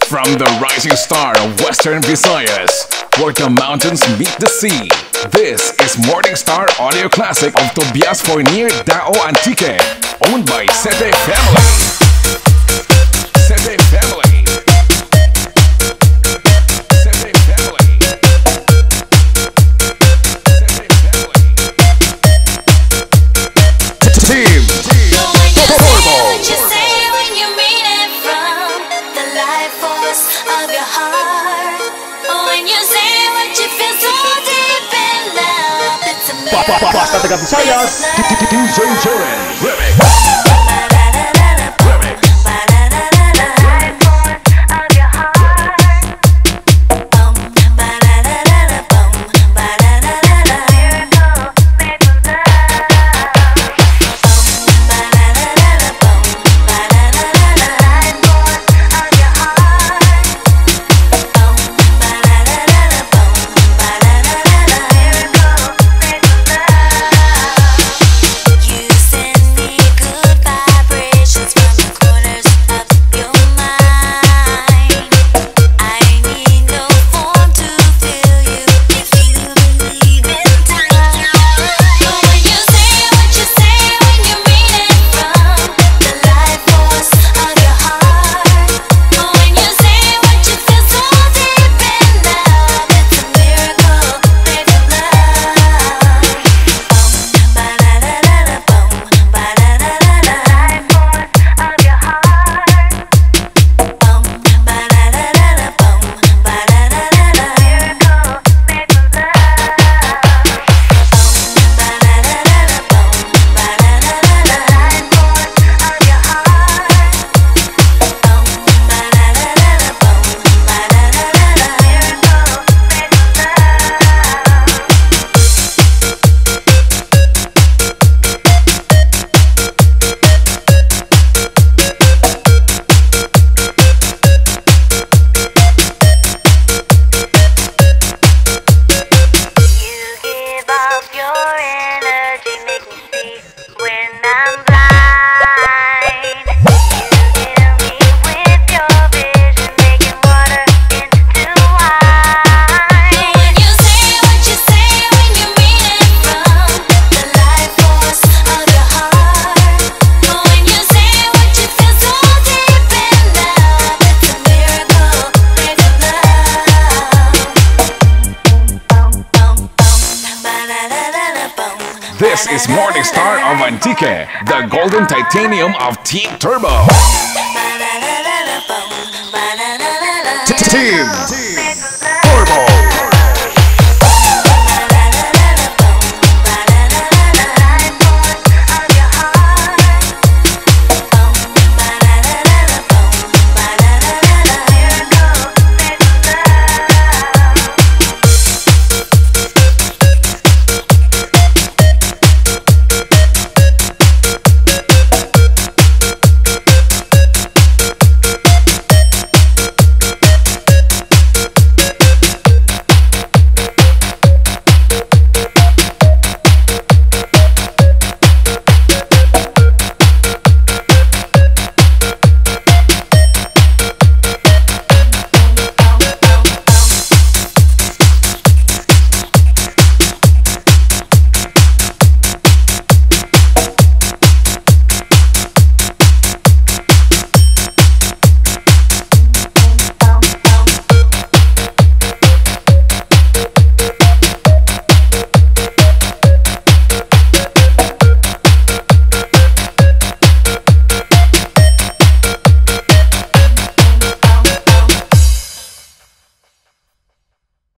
From the rising star of Western Visayas, where the mountains meet the sea, this is Morning Star Audio Classic of Tobias Fournier Dao Antique, owned by Sete Family. Sete Family. Sete Family. Sete Family. Team Turbo. Of your heart, when you say what you feel so deep in love, it's a miracle. Basta taga Visayas, DJ Joel Remix. This is Morning Star of Antique, the golden titanium of Team Turbo. Team